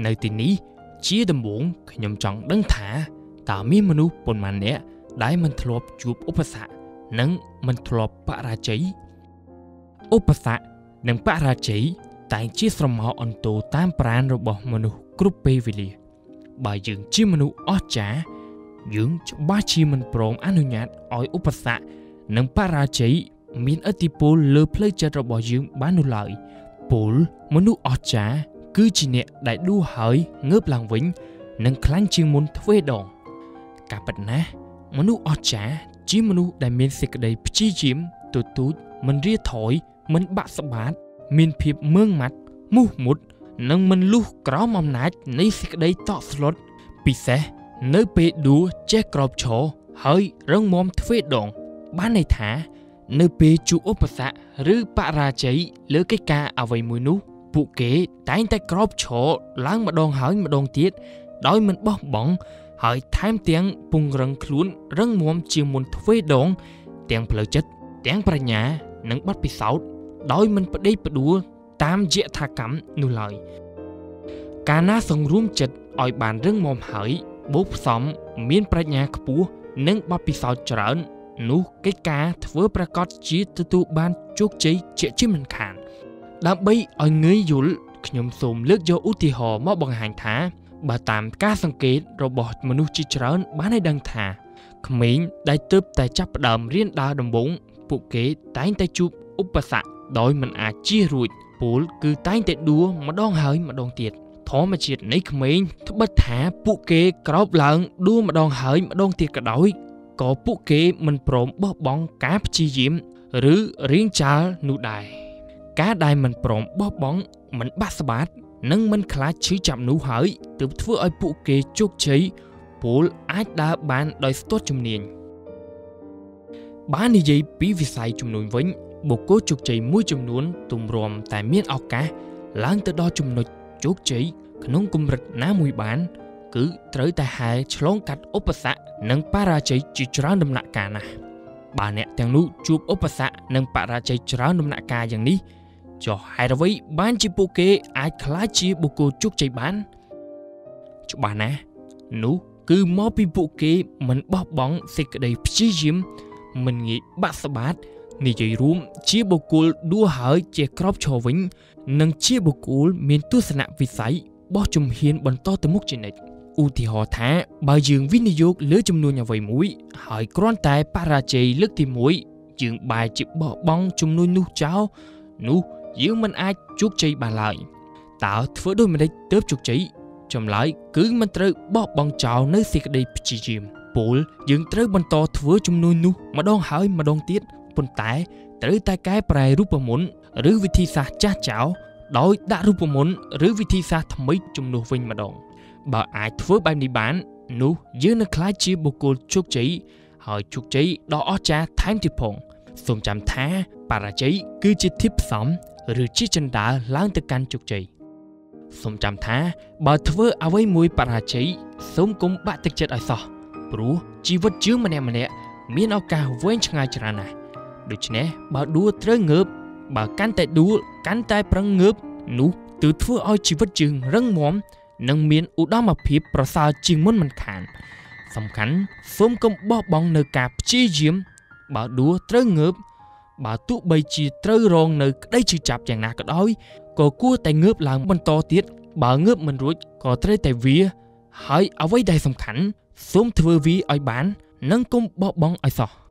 nơiទីនេះជាដំបូងខ្ញុំចង់ដឹងថាតើមានមនុស្សប៉ុន្មាននាក់ដែលមិនធ្លាប់ជួបឧបសគ្គនិងមិនធ្លាប់បរាជ័យឧបសគ្គនិងបរាជ័យតែងជាស្រមោលអន្តោតាមប្រាណរបស់មនុស្សគ្រប់ពេលវេលាបើយើងជាមនុស្សអស្ចារ្យយើងច្បាស់ជាមិនព្រមអនុញ្ញាតឲ្យឧបសគ្គនិងបរាជ័យមានឥទ្ធិពលលើផ្លូវចិត្តរបស់យើងបាននោះឡើយពលមនុស្សអស្ចារ្យគឺជាអ្នកដែលដួលហើយងើបឡើងវិញនិងខ្លាំងជាងមុនទ្វេដងការពិតណាស់មនុស្សអស្ចារ្យជាមនុស្សដែលមានសេចក្តីព្យាយាមទទូចមិនរាថយមិនបាក់ស្បាតមានភាពម៉ឺងម៉ាត់មោះមុតនិងមិនលុះក្រោមអំណាចនៃសេចក្តីតក់ស្លុតពិសេសនៅពេលដួលចេះក្រោបឈរហើយរឹងមាំទ្វេដងបានន័យថានៅពេលជួបឧបសគ្គឬបរាជ័យលើកិច្ចការអ្វីមួយនោះពួកគេតែងតែក្រោបឈរឡើងម្ដងហើយម្ដងទៀតដោយមិនបោះបង់ហើយថែមទាំងពង្រឹងខ្លួនរឹងមាំជាងមុនទ្វេដងទាំងផ្លូវចិត្តទាំងប្រាជ្ញានិងបទពិសោធន៍ដោយមិនផ្ដេកផ្ដួលតាមយថាកម្មនោះឡើយកាលណាសង្រួមចិត្តឲ្យបានរឹងមាំហើយបូកផ្សំមានប្រាជ្ញាខ្ពស់និងបទពិសោធន៍ច្រើននោះកិច្ចការធ្វើប្រកាសជាទទួលបានជោគជ័យជាមិនខានដើម្បីឲ្យងាយយល់ខ្ញុំសូមលើកយកឧទាហរណ៍មកបង្ហាញថាបើតាមការសង្កេតរបស់មនុស្សជាច្រើនបានឲ្យដឹងថាក្មេងដែលទើបតែចាប់ផ្ដើមរៀនដើរដំបូងពួកគេតែងតែជួបឧបសគ្គដោយមិនអាចជៀសរួចពលគឺតែងតែដួលម្ដងហើយម្ដងទៀតធម្មជាតិនៃក្មេងត្បិតថាពួកគេក្រោបឡើងដួលម្ដងហើយម្ដងទៀតក៏ដោយក៏ពួកគេមិនព្រមបោះបង់ការព្យាយាមឬរៀងចាលនោះដែរការដែលមិនព្រមបោះបង់មិនបាក់ស្បាតនិងមិនខ្លាចឈឺចាប់នោះហើយទើបធ្វើឲ្យពួកគេជោគជ័យពលអាចដើរបានដោយស្ទាត់ជំនាញបាននិយាយពីវិស័យជំនួញវិញបុគ្គលជោគជ័យមួយចំនួនទម្រាំតែមានឱកាសឡើងទៅដល់ចំណុចជោគជ័យក្នុងកម្រិតណាមួយបានគឺត្រូវតែហែលឆ្លងកាត់ឧបសគ្គនិងបរាជ័យជាច្រើនដំណាក់កាលណាស់បើអ្នកទាំងនោះជួបឧបសគ្គនិងបរាជ័យច្រើនដំណាក់កាលយ៉ាងនេះចុះហេតុអ្វីបានជាពួកគេអាចក្លាយជាបុគ្គលជោគជ័យបានច្បាស់ណាស់នោះគឺមកពីពួកគេមិនបោះបង់សេចក្តីព្យាយាមមិនងាយបាក់ស្បាតនិយាយរួមជាបុគ្គលដួលហើយជាក្រោបឈរវិញនិងជាបុគ្គលមានទស្សនវិស័យបោះជំហានបន្តទៅមុខជានិច្ចឧទាហរណ៍ថាបើយើងវិនិយោគលើចំនួនអ្វីមួយហើយគ្រាន់តែបរាជ័យលើកទី1យើងបែរជាបោះបង់ចំនួននោះចោលនោះយើងមិនអាចជោគជ័យបានឡើយតើធ្វើដូចម្តេចទើបជោគជ័យចម្លើយគឺមិនត្រូវបោះបង់ចោលនៅសេចក្តីព្យាយាមពលយើងត្រូវបន្តធ្វើចំនួននោះម្ដងហើយម្ដងទៀតប៉ុន្តែត្រូវតែកែប្រែរូបមន្តឬវិធីសាស្ត្រចាស់ចោលដោយដាក់រូបមន្តឬវិធីសាស្ត្រថ្មីជំនួសវិញម្ដងបើអាចធ្វើបែបនេះបាននោះយើងនឹងក្លាយជាបុគ្គលជោគជ័យហើយជោគជ័យដ៏អស្ចារ្យថែមទៀតផងសូមចាំថាបរាជ័យគឺជាធាតុផ្សំឬជាជណ្ដើរឡើងទៅកាន់ជោគជ័យសូមចាំថាបើធ្វើអ្វីមួយបរាជ័យសូមកុំបាក់ទឹកចិត្តឲ្យសោះព្រោះជីវិតយើងម្នាក់មានឱកាសវែងឆ្ងាយច្រើនណាស់ដូច្នេះបើដួលត្រូវងើបបើកាន់តែដួលកាន់តែប្រឹងងើបនោះទើបធ្វើឲ្យជីវិតយើងរឹងមាំនិងមានឧត្តមភាពប្រសើរជាងមុនមិនខានសំខាន់សូមកុំបោះបង់នៅការព្យាយាមបើដួលត្រូវងើបបើទោះបីជាត្រូវរងនៅក្តីឈឺចាប់យ៉ាងណាក៏ដោយក៏គួរតែងើបឡើងបន្តទៀតបើងើបមិនរួចក៏ត្រូវតែវាហើយអ្វីដែលសំខាន់សូមធ្វើវាឲ្យបាននិងកុំបោះបង់ឲ្យសោះ